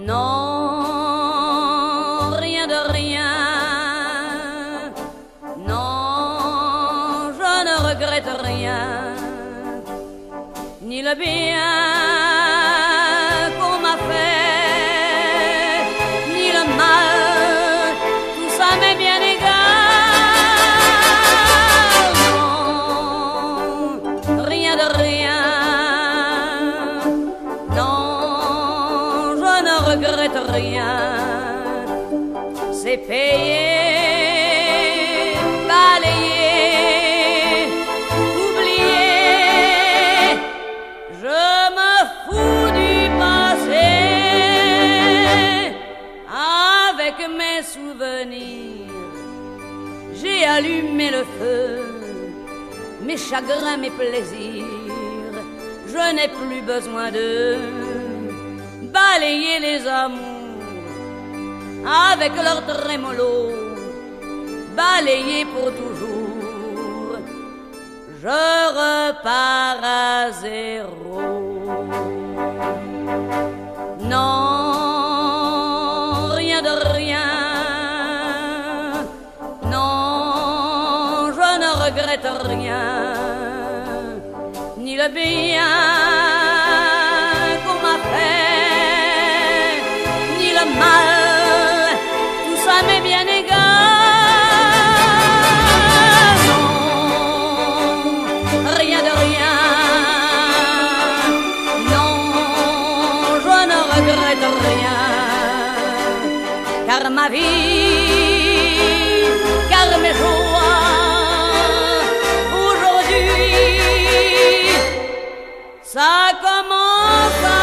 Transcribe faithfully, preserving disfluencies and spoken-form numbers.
Non, rien de rien. Non, je ne regrette rien. Ni le bien qu'on m'a fait, ni le mal, tout ça m'est bien égal. Non, rien de rien. Non, je ne regrette rien. C'est payé, balayé, oublié. Je me fous du passé. Avec mes souvenirs, j'ai allumé le feu. Mes chagrins, mes plaisirs, je n'ai plus besoin de balayer les amours avec leur trémolo, balayer pour toujours. Je repars à zéro. Non, rien de rien. Non, je ne regrette rien. Ni le bien qu'on m'a fait, ni le mal, tout ça m'est bien égal. Non, rien de rien. Non, je ne regrette rien. Car ma vie, car mes joies, aujourd'hui, ça commence à